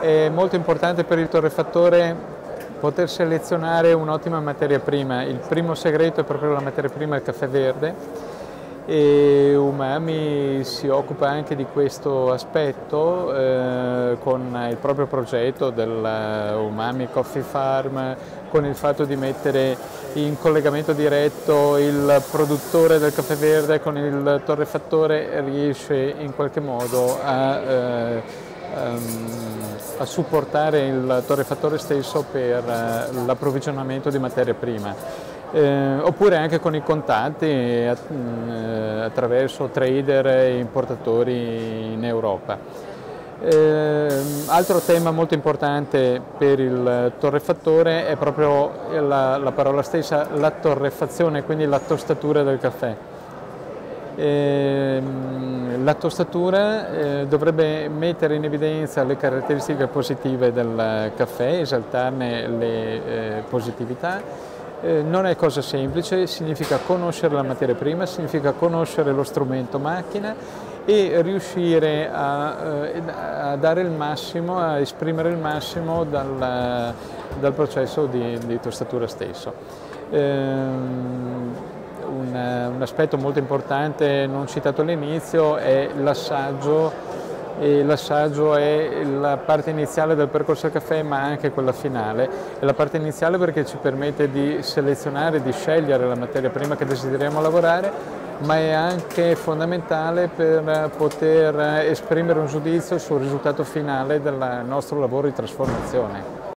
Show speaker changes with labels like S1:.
S1: È molto importante per il torrefattore poter selezionare un'ottima materia prima. Il primo segreto è proprio la materia prima, il caffè verde, e Umami si occupa anche di questo aspetto con il proprio progetto del Umami Coffee Farm, con il fatto di mettere in collegamento diretto il produttore del caffè verde con il torrefattore, riesce in qualche modo a supportare il torrefattore stesso per l'approvvigionamento di materia prima. Oppure anche con i contatti attraverso trader e importatori in Europa. Altro tema molto importante per il torrefattore è proprio la parola stessa, la torrefazione, quindi la tostatura del caffè. La tostatura dovrebbe mettere in evidenza le caratteristiche positive del caffè, esaltarne le positività. Non è cosa semplice, significa conoscere la materia prima, significa conoscere lo strumento macchina e riuscire a dare il massimo, a esprimere il massimo dal processo di tostatura stesso. Un aspetto molto importante non citato all'inizio è l'assaggio, e l'assaggio è la parte iniziale del percorso del caffè ma anche quella finale. È la parte iniziale perché ci permette di selezionare, di scegliere la materia prima che desideriamo lavorare, ma è anche fondamentale per poter esprimere un giudizio sul risultato finale del nostro lavoro di trasformazione.